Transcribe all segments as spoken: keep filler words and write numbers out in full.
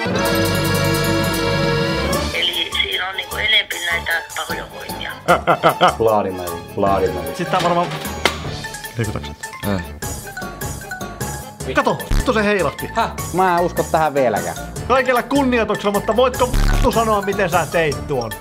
Eli siinä on niinku enempi näitä pahoinvoimia. Bloody Mary, Bloody Mary. Sitten tää varmaan... Liikutakset? Ei. Kato, vittu se heilahti. Häh? Mä en usko tähän vieläkään. Kaikella kunnioituksella, mutta voitko vittu sanoa, miten sä teit tuon?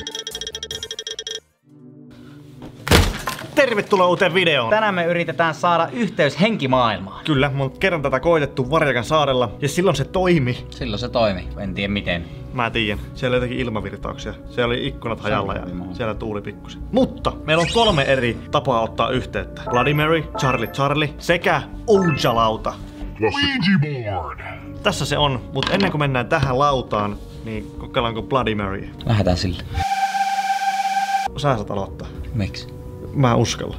Tervetuloa uuteen videoon. Tänään me yritetään saada yhteys henkimaailmaan. Kyllä, me on kerran tätä koitettu Varjakan saarella ja silloin se toimi. Silloin se toimi, en tiedä miten. Mä tiedän, siellä oli jotenkin ilmavirtauksia. Siellä oli ikkunat hajalla ja siellä tuuli pikkusen. Mutta meillä on kolme eri tapaa ottaa yhteyttä. Bloody Mary, Charlie Charlie sekä Ouija-lauta. Ouija board. Tässä se on, mutta ennen kuin mennään tähän lautaan, niin kokeillaanko Bloody Mary? Lähdetään sille. Sä saat aloittaa. Miksi? Mä en uskalla.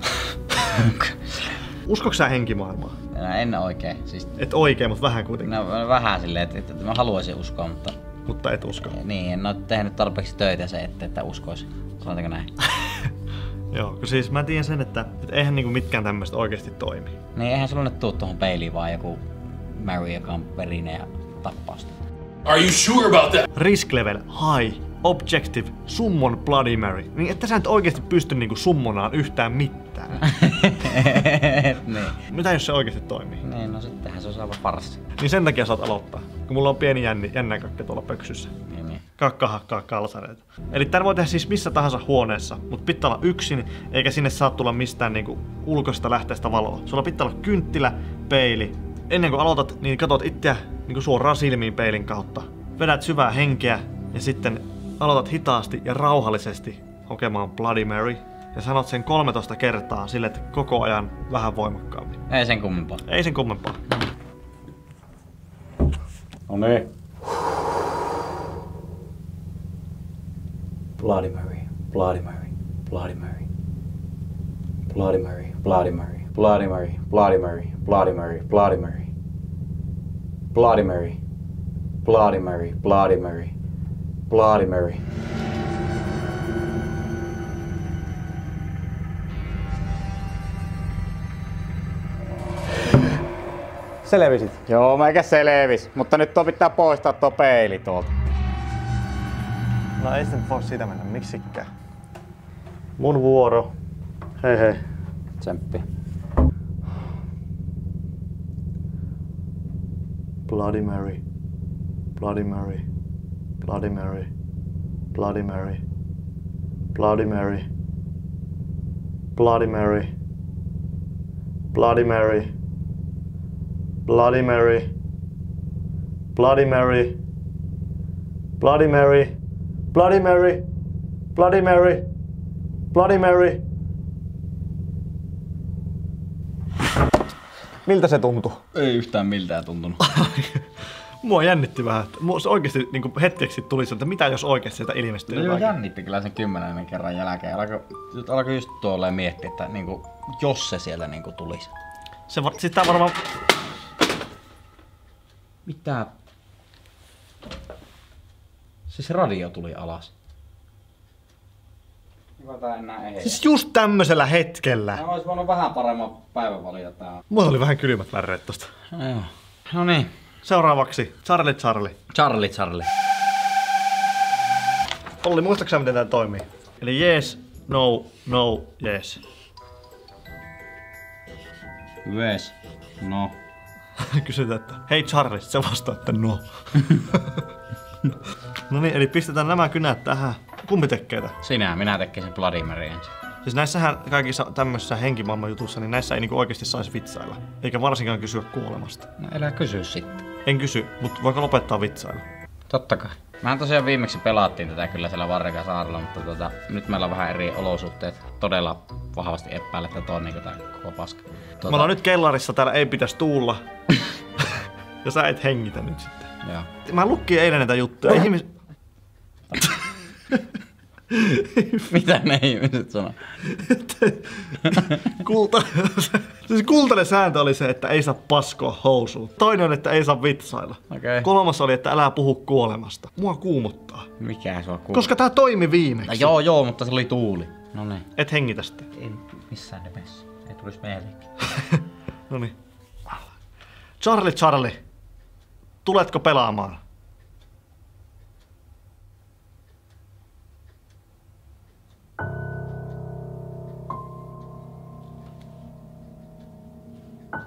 Uskotko sä henkimaailmaa? En oikein. Siis... Et oikein, mutta vähän kuitenkin. No vähän silleen, että, että mä haluaisin uskoa, mutta... Mutta et usko. Niin, en oo tehnyt tarpeeksi töitä se, että, että uskoisin. Sanotaanko näin? Joo, siis mä tiedän sen, että, että eihän niinku mitkään tämmöistä oikeesti toimi. Niin, eihän sulla nyt tuu tuohon peiliin vaan joku Mary, joka on verinen ja tappaa sitä. Are you sure about that? Risk level high. Objective, summon Bloody Mary. Niin että sä nyt oikeesti pysty niinku summonaan yhtään mitään. Niin. Mitä jos se oikeesti toimii? Niin, no sittenhän se on aivan farssi. Niin sen takia saat aloittaa. Kun mulla on pieni jänni, jännäkökkä tuolla pöksyssä. Niin, niin. Kakka hakkaa kalsareita. Eli tän voi tehdä siis missä tahansa huoneessa, mutta pitää olla yksin, eikä sinne saa tulla mistään niinku ulkoista lähteestä valoa. Sulla pitää olla kynttilä, peili. Ennen kuin aloitat, niin katot itseä niinku suoraan silmiin peilin kautta. Vedät syvää henkeä ja sitten aloitat hitaasti ja rauhallisesti hokemaan Bloody Mary ja sanot sen kolmetoista kertaa sille, että koko ajan vähän voimakkaammin. Ei sen kummempaa. Ei sen kummempaa. No niin. Bloody Mary, Bloody Mary, Bloody Mary. Bloody Mary, Bloody Mary, Bloody Mary, Bloody Mary, Bloody Mary, Bloody Mary. Bloody Mary, Bloody Mary, Bloody Mary. Bloody Mary. Selvisit? Joo, meikä selvis. Mutta nyt tuo pitää poistaa tuo peili tuolta. No ei sitä nyt voi siitä mennä miksikään. Mun vuoro. Hei hei. Tsemppi. Bloody Mary. Bloody Mary. Bloody Mary. Bloody Mary. Bloody Mary. Bloody Mary. Bloody Mary. Bloody Mary. Bloody Mary. Bloody Mary. Bloody Mary. Bloody Mary. Bloody Mary. Miltä se tuntui? Ei yhtään miltään tuntunut. Mua jännitti vähän. Mua se oikeesti niinku hetkeksi tuli se, että mitä jos oikeesti sieltä ilmestyy No joo, jotakin. jännitti kyllä sen kymmenen kerran jälkeen. Alkoi alko just tuolleen miettiä, että niinku, jos se sieltä niinku tulisi. Se var, sit tää varmaan... Mitä? Siis radio tuli alas. Hyvä tää enää ei. Siis just tämmösellä hetkellä. Mä ois voinut vähän paremman päivän valita tää. Mulla oli vähän kylmät väreet tosta. No joo. No niin. Seuraavaksi Charlie Charlie. Charlie Charlie. Olli, muistatko miten tää toimii? Eli yes, no, no, yes. Yes. No. Kysytään, että hei Charlie, se vastaa, että no. No niin, eli pistetään nämä kynät tähän. Kumpi tekee tää? Sinä, minä tekisin Bloody Mary ensin. Siis näissähän kaikissa tämmöisissä henkimaailman jutuissa, niin näissä ei niinku oikeesti saisi vitsailla. Eikä varsinkaan kysyä kuolemasta. No älä kysy sitten. En kysy, mutta voiko lopettaa vitsailla? Totta kai. Mehän tosiaan viimeksi pelattiin tätä kyllä siellä Varjakan saarella, mutta tota, nyt meillä on vähän eri olosuhteet. Todella vahvasti epäillä, että toi on niinku tää koko paska. Tota... Me ollaan nyt kellarissa, täällä ei pitäisi tuulla. Ja sä et hengitä nyt sitten. Joo. Mä lukkin eilen näitä juttuja. Ihmis... Mitä ne ihmiset sanoo? Kulta... siis kultainen sääntö oli se, että ei saa paskoa housuun. Toinen on, että ei saa vitsailla. Okay. Kolmas oli, että älä puhu kuolemasta. Mua kuumottaa. Mikä sua kuuluu? Koska tää toimi viimeksi. No, joo, joo, mutta se oli tuuli. No niin. Et hengitä sitä. Ei missään nimessä. Ei tulisi mieleenkin. Noniin. Charlie Charlie. Tuletko pelaamaan?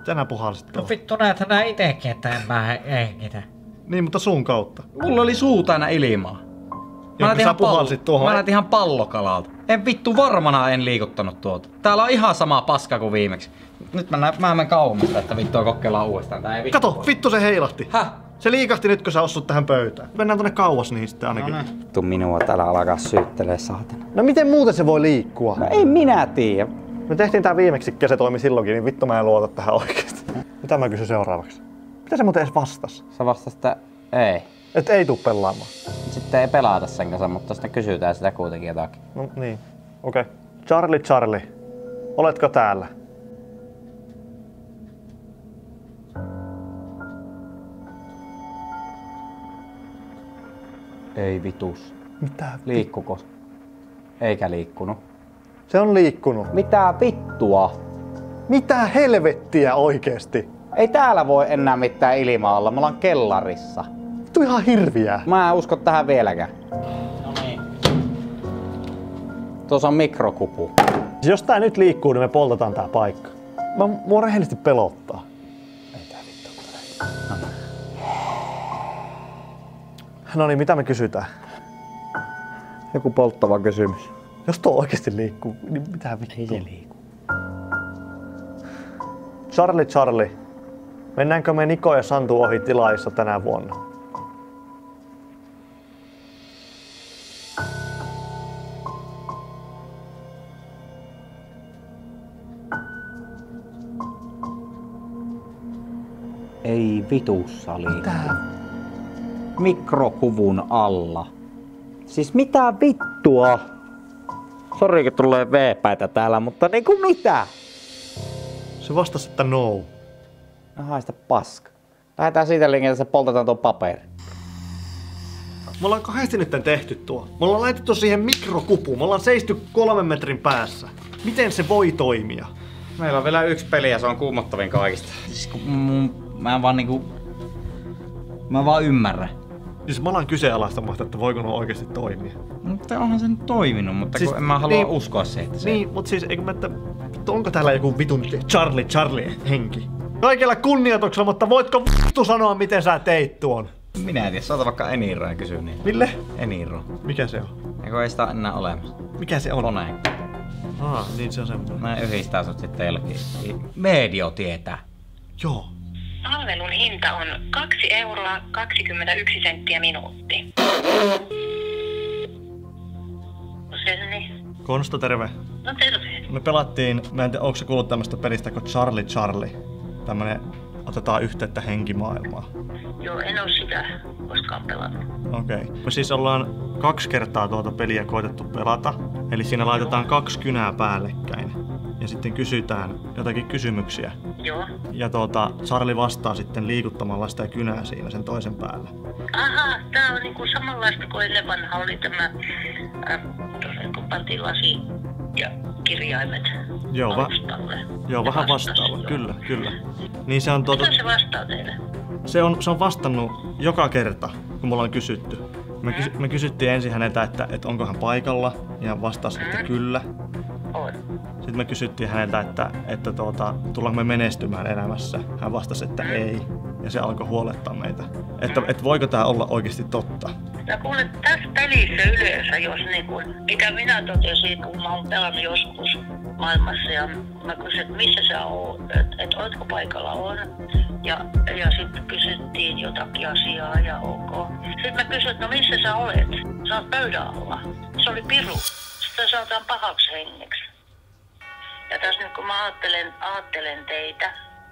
Tänään puhalsit No tuolla. vittu näethän nää itekin, että en mä hengitä. Niin, mutta sun kautta. Mulla oli suu täynnä ilmaa. Mä Joo, näet sä ihan, puhalsit pallo, tuohon. mä näet ihan pallokalalta. En vittu varmana en liikuttanut tuota. Täällä on ihan sama paska kuin viimeksi. Nyt mä, näen, mä menen kauemmasta, että vittua kokeillaan uudestaan. Tää ei vittu. Kato, vittu se heilahti. Häh? Se liikahti nyt, kun sä osut tähän pöytään. Mennään tonne kauas niin sitten ainakin. No Vittu minua täällä alkaa syyttelee saatana. No miten muuten se voi liikkua? No ei minä tiedä. Me tehtiin tää viimeksi, ja se toimi silloinkin, niin vittu mä en luota tähän oikeesti. Mitä mä kysyn seuraavaksi? Mitä se muuten edes vastas? Sä vastasit, että ei. Et ei tuu pelaamaan. Sitten ei pelata sen kanssa, mutta sitten kysytään sitä kuitenkin jotakin. No niin, okei. Okay. Charlie, Charlie, oletko täällä? Ei vitus. Mitä? Liikkuko? Eikä liikkunut. Se on liikkunut. Mitä vittua? Mitä helvettiä oikeesti? Ei täällä voi enää mitään ilmaa olla, me ollaan kellarissa. Vittu ihan hirviää. Mä en usko tähän vieläkään. No niin. Tuossa on mikrokupu. Jos tää nyt liikkuu, niin me poltetaan tää paikka. Mä, mua rehellisesti pelottaa. Ei tää vittu tule. No niin, mitä me kysytään? Joku polttava kysymys. Jos tuo oikeesti liikkuu, niin mitä vittu? Ei se liiku. Charlie, Charlie, mennäänkö me Niko ja Santu ohi tilaissa tänä vuonna? Ei vitussa liiku. Mikrokuvun alla. Siis mitä vittua? Sori, kun tulee V-päitä täällä, mutta niinku mitä? Se vastasi, että no. No haista paska. Lähdetään siitä liikenteeseen, että se poltetaan tuon paperi. Me ollaan kahdesti nyt tehty tuo. Me ollaan laitettu siihen mikrokupuun. Me ollaan seisty kolmen metrin päässä. Miten se voi toimia? Meillä on vielä yksi peli ja se on kuumottavin kaikista. Siis kun mun, mä en vaan niinku... Mä vaan ymmärrän. Siis mä alan kyseenalaistamasta, että voiko nuo oikeasti toimia. Mutta onhan se nyt toiminut, mutta Siis siis, kun en mä halua niin- uskoa se, että se... Niin, mut siis eikö mä, että onko täällä joku vitun Charlie Charlie henki? Kaikella kunnioituksella, mutta voitko vittu sanoa, miten sä teit tuon? Minä en tiedä, soita vaikka Eniroa ja kysy niin. Ville? Eniro. Mikä se on? Eikö ei sitä ole enää olemassa? Mikä se on? Koneen. Aa, niin se on semmoinen. Mä yhdistää sut sitten jollekin. Medio tietää. Joo. Palvelun hinta on kaksi euroa kaksikymmentäyksi senttiä minuutti. No se niin. Konsta, terve. No terve. Me pelattiin, mä en tiedä, onko se kuullut tämmöstä pelistä kuin Charlie Charlie. Tämmönen otetaan yhteyttä henkimaailmaa. Joo, en oo sitä koskaan pelannut. Okei. Okay. Me siis ollaan kaksi kertaa tuota peliä koitettu pelata. Eli siinä laitetaan kaksi kynää päällekkäin. Ja sitten kysytään jotakin kysymyksiä. Joo. Ja tuota, Charlie vastaa sitten liikuttamalla sitä kynää siinä sen toisen päällä. Aha, tää on niinku samanlaista kuin ennen vanha oli tämä, äh, kun pantiin lasi ja kirjaimet Joo, va- alustalle. Joo, Ja vähän vastasi, vastaava, joo. kyllä, kyllä. Niin se on tuota, Mitä se vastaa teille? se on, se on vastannut joka kerta, kun me ollaan kysytty. Me, kysy, me kysyttiin ensin häneltä, että, että onko hän paikalla, ja hän vastasi, että kyllä. On. Sitten me kysyttiin häneltä, että, että tuota, tullaanko me menestymään elämässä. Hän vastasi, että ei. Ja se alkoi huolettaa meitä. Että, että voiko tämä olla oikeasti totta. No kuule, tässä pelissä yleensä, jos niin kuin, mikä minä totesin, kun mä oon pelannut joskus maailmassa ja mä kysyin, että missä sä oot, että et, ootko paikalla on. Ja, ja sitten kysyttiin jotakin asiaa ja ok. Sitten mä kysyin, että no missä sä olet? Sä oot pöydän alla. Se oli piru. Sitten sanotaan pahaksi hengeksi. Ja tässä nyt kun mä ajattelen, ajattelen teitä,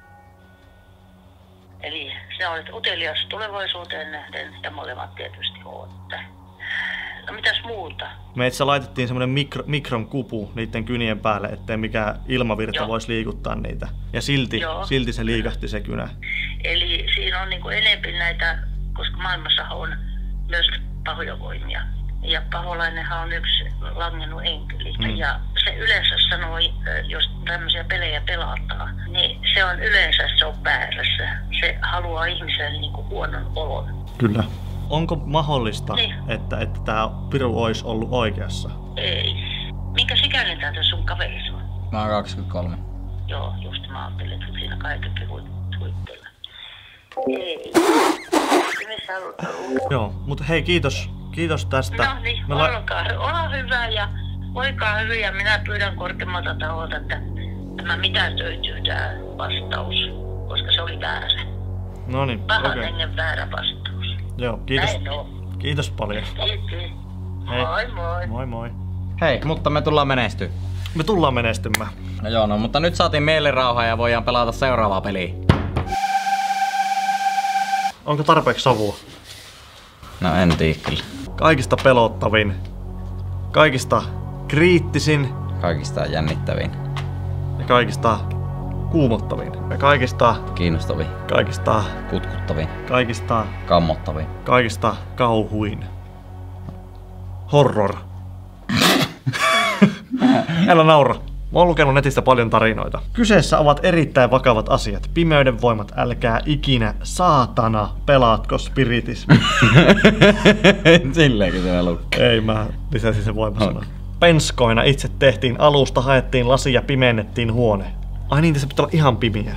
eli sinä olet utelias tulevaisuuteen nähden ja molemmat tietysti olette. No mitäs muuta? Me itse laitettiin semmonen mikro, mikron kupu niiden kynien päälle, ettei mikään ilmavirta Joo. voisi liikuttaa niitä. Ja silti, Joo. silti se liikahti se kynä. Eli siinä on niinku enemmän näitä, koska maailmassa on myös pahoja voimia. Ja paholainenhan on yksi langennut enkeli. Mm. Ja se yleensä sanoi, jos tämmöisiä pelejä pelataan, niin se on yleensä se on väärässä. Se haluaa ihmiselle niinku huonon olon. Kyllä. Onko mahdollista, Niin. että, että tämä piru olisi ollut oikeassa? Ei. Minkä sikäinen täältä sun kaverissa on? Mä oon kaksikymmentäkolme. Joo, just mä ajattelin, että siinä kaikenkin huittella. Ei. Missä on? Joo, mutta hei kiitos. Kiitos tästä. No niin, Me la- olkaa, olkaa hyvä ja voikaa hyvin ja minä pyydän korkeammalta taholta, että tämä mitätöityy tää vastaus, koska se oli väärä. No niin, Pahan okei. hengen väärä vastaus. Joo, kiitos. Näin on. Kiitos paljon. Kiitos. Hei. Moi moi. Moi moi. Hei, mutta me tullaan menestyä. Me tullaan menestymään. No joo, no mutta nyt saatiin mielenrauha ja voidaan pelata seuraavaa peliä. Onko tarpeeksi savua? No en tiedä kyllä. Kaikista pelottavin, kaikista kriittisin Kaikista jännittävin, ja kaikista kuumottavin. Ja kaikista, kiinnostavin, kaikista, kutkuttavin, kaikista, kammottavin. kaikista kauhuin. Horror. Älä naura. Mä oon lukenut netistä paljon tarinoita. Kyseessä ovat erittäin vakavat asiat. Pimeyden voimat, älkää ikinä saatana pelaatko spiritismi. Silleenkin se lukee. Ei, mä lisäsin sen voimasanan. Penskoina itse tehtiin alusta, haettiin lasi ja pimennettiin huone. Ai niin, tässä pitää olla ihan pimiä.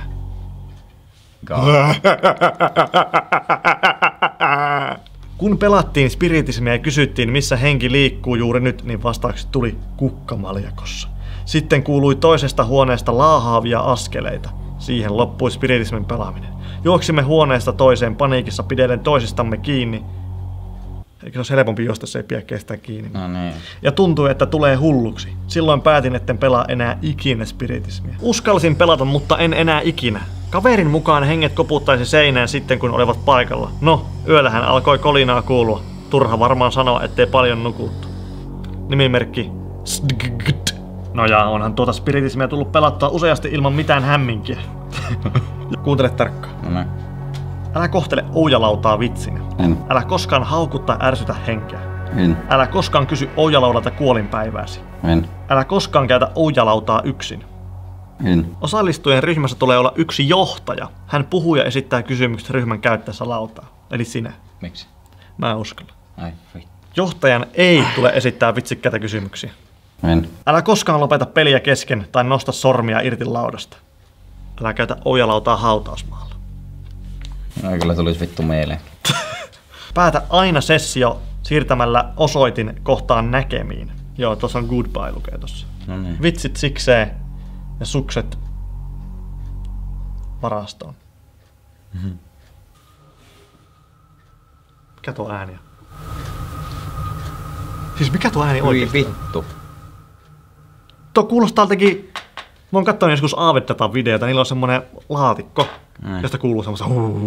Kun pelattiin spiritismiä ja kysyttiin, missä henki liikkuu juuri nyt, niin vastaukset tuli kukkamaljakossa. Sitten kuului toisesta huoneesta laahaavia askeleita. Siihen loppui spiritismin pelaaminen. Juoksimme huoneesta toiseen paniikissa pidellen toisistamme kiinni. Eikö se olisi helpompi juosta, se ei pidä kestää kiinni. No niin. Ja tuntui, että tulee hulluksi. Silloin päätin, etten pelaa enää ikinä spiritismiä. Uskalsin pelata, mutta en enää ikinä. Kaverin mukaan henget koputtaisi seinään sitten, kun olivat paikalla. No, yöllähän alkoi kolinaa kuulua. Turha varmaan sanoa, ettei paljon nukuttu. Nimimerkki Sdggt. No ja onhan tuota spiritismiä tullut pelattua useasti ilman mitään hämminkiä. Kuuntele tarkkaan. No niin. Älä kohtele oujalautaa vitsinä. En. Älä koskaan hauku tai ärsytä henkeä. En. Älä koskaan kysy oujalaulalta kuolinpäivääsi. En. Älä koskaan käytä oujalautaa yksin. En. Osallistujien ryhmässä tulee olla yksi johtaja. Hän puhuu ja esittää kysymykset ryhmän käyttäessä lautaa. Eli sinä. Miksi? Mä en uskalla. Ai, vittu. Johtajan ei tule esittää vitsikkäitä kysymyksiä. En. Älä koskaan lopeta peliä kesken tai nosta sormia irti laudasta. Älä käytä oujalautaa hautausmaalla. No kyllä tulisi vittu mieleen. Päätä aina sessio siirtämällä osoitin kohtaan näkemiin. Joo, tuossa on goodbye lukee tossa. No niin. Vitsit sikseen ja sukset varastoon. Mm-hmm. Mikä tuo ääni on? Siis mikä tuo ääni Hyi oikeesti on? vittu. Tuo kuulostaa jotenkin... Mä oon kattonut joskus Aavedatan videota, niillä on semmonen laatikko, Näin. josta kuuluu semmoista...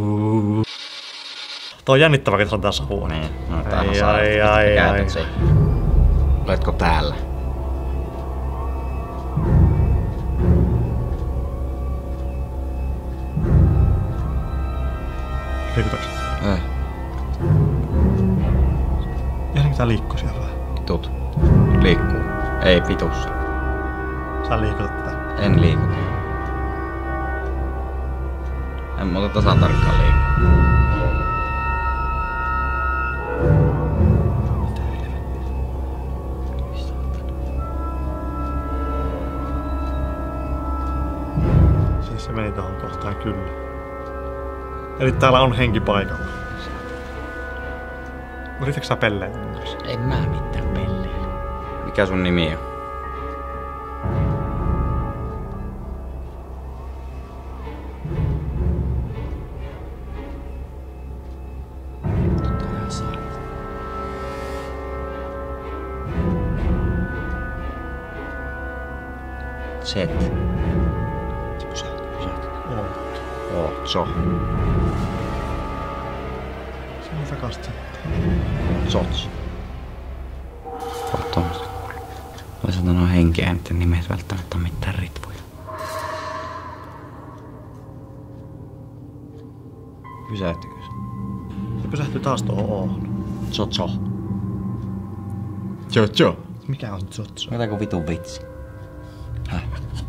Tuo on jännittävä, kun on tässä huone. Niin, no Ai, tähän saa. ai, ai, Käytät ai. sen. Oletko täällä? Liikutaanko? Eh, Ihan niin tää liikkuu siellä vähän. tut. Liikkuu. Ei vitus. Sä liikutat tätä. En liikuta. En muuta tasan tarkkaan liiku. Siis se meni tohon kohtaan kyllä. Eli täällä on henki paikalla. Yritätkö sä pelleitä mun kanssa? En mä mitään pelleä. Mikä sun nimi on? Set. Pysähty, pysähty. Oot. Otso. Se on takasta sitten. Sots. Tommoista. Toisaalta nuo henkeä, niiden nimet välttämättä on mitään ritvoja. Pysähtykö se? Se pysähtyy taas tuohon O:hon. Tsotso. Tsotso. Mikä on Zotso? Mitä kun vitun vitsi? Häh?